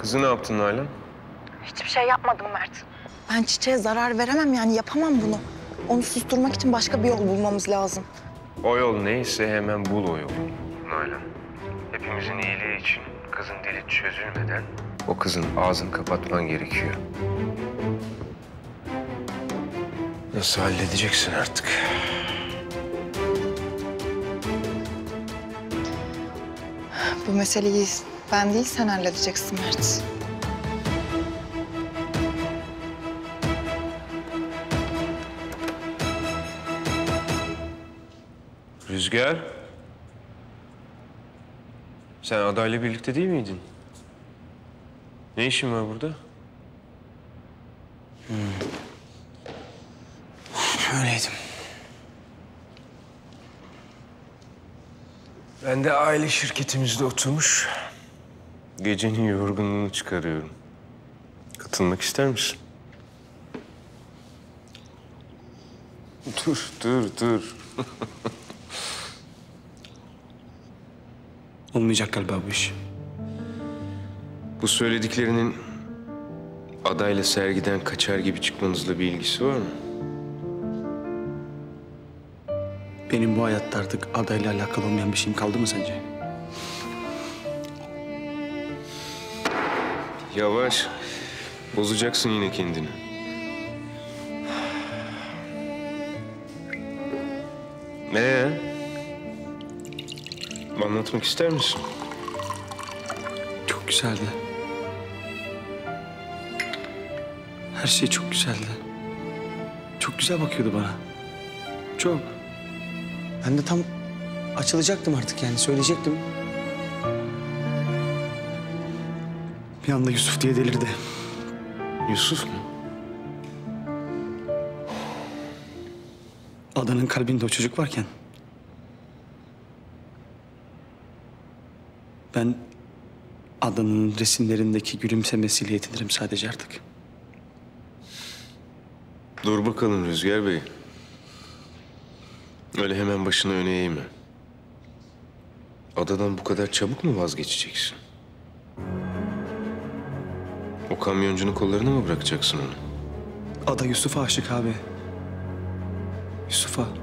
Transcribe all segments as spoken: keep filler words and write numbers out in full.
Kızı ne yaptın Nalan? Hiçbir şey yapmadım Mert. Ben Çiçek'e zarar veremem yani yapamam bunu. Onu susturmak için başka bir yol bulmamız lazım. O yol neyse hemen bul o yolu Nalan. Hepimizin iyiliği için kızın dili çözülmeden o kızın ağzını kapatman gerekiyor. Nasıl halledeceksin artık? Bu meseleyi ben değil sen halledeceksin Mert. Rüzgar. Sen adayla birlikte değil miydin? Ne işin var burada? Hmm. Öyleydim. Ben de aile şirketimizde oturmuş gecenin yorgunluğunu çıkarıyorum. Katılmak ister misin? Dur, dur, dur. Olmayacak galiba bu iş. Bu söylediklerinin adayla sergiden kaçar gibi çıkmanızla bir ilgisi var mı? Benim bu hayatta artık adayla alakalı olmayan bir şeyim kaldı mı sence? Yavaş. Bozacaksın yine kendini. Ee? Anlatmak ister misin? Çok güzeldi. Her şey çok güzeldi. Çok güzel bakıyordu bana. Çok. Ben de tam açılacaktım artık yani söyleyecektim. Bir anda Yusuf diye delirdi. Yusuf mu? Adanın kalbinde o çocuk varken... ben Adanın resimlerindeki gülümsemesiyle yetinirim sadece artık. Dur bakalım Rüzgar Bey. Öyle hemen başını öne eğme. Adadan bu kadar çabuk mu vazgeçeceksin? O kamyoncunun kollarına mı bırakacaksın onu? Ada Yusuf'a aşık abi. Yusuf'a.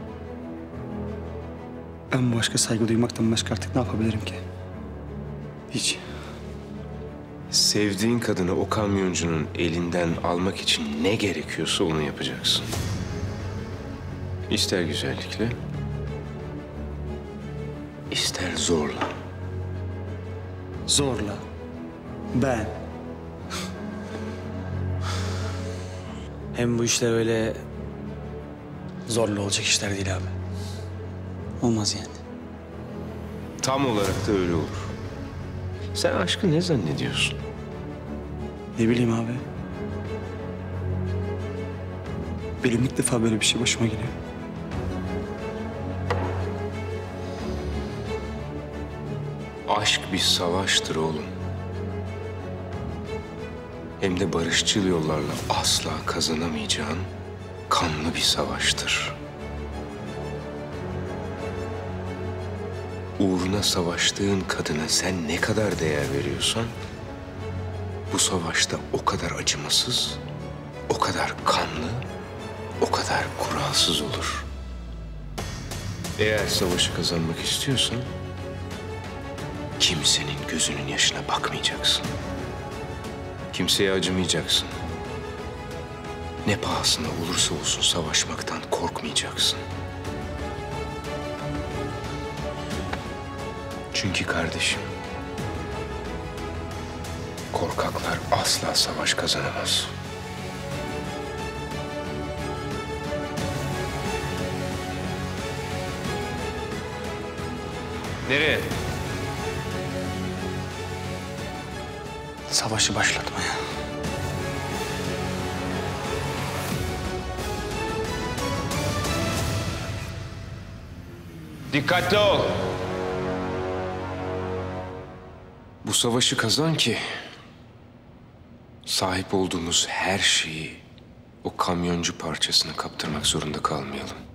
Ben başka saygı duymaktan başka artık ne yapabilirim ki? Hiç. Sevdiğin kadını o kamyoncunun elinden almak için ne gerekiyorsa onu yapacaksın. İster güzellikle, ister zorla. Zorla. Ben. Hem bu işler öyle zorla olacak işler değil abi. Olmaz yani. Tam olarak da öyle olur. Sen aşkı ne zannediyorsun? Ne bileyim abi. Benim ilk defa böyle bir şey başıma geliyor. Aşk bir savaştır oğlum. Hem de barışçıl yollarla asla kazanamayacağın kanlı bir savaştır. Uğruna savaştığın kadına sen ne kadar değer veriyorsan... bu savaşta o kadar acımasız, o kadar kanlı, o kadar kuralsız olur. Eğer savaşı kazanmak istiyorsan... kimsenin gözünün yaşına bakmayacaksın. Kimseye acımayacaksın. Ne pahasına olursa olsun savaşmaktan korkmayacaksın. Çünkü kardeşim, korkaklar asla savaş kazanamaz. Nereye? Savaşı başlatmaya. Dikkatli ol. Bu savaşı kazan ki sahip olduğumuz her şeyi o kamyoncu parçasına kaptırmak zorunda kalmayalım.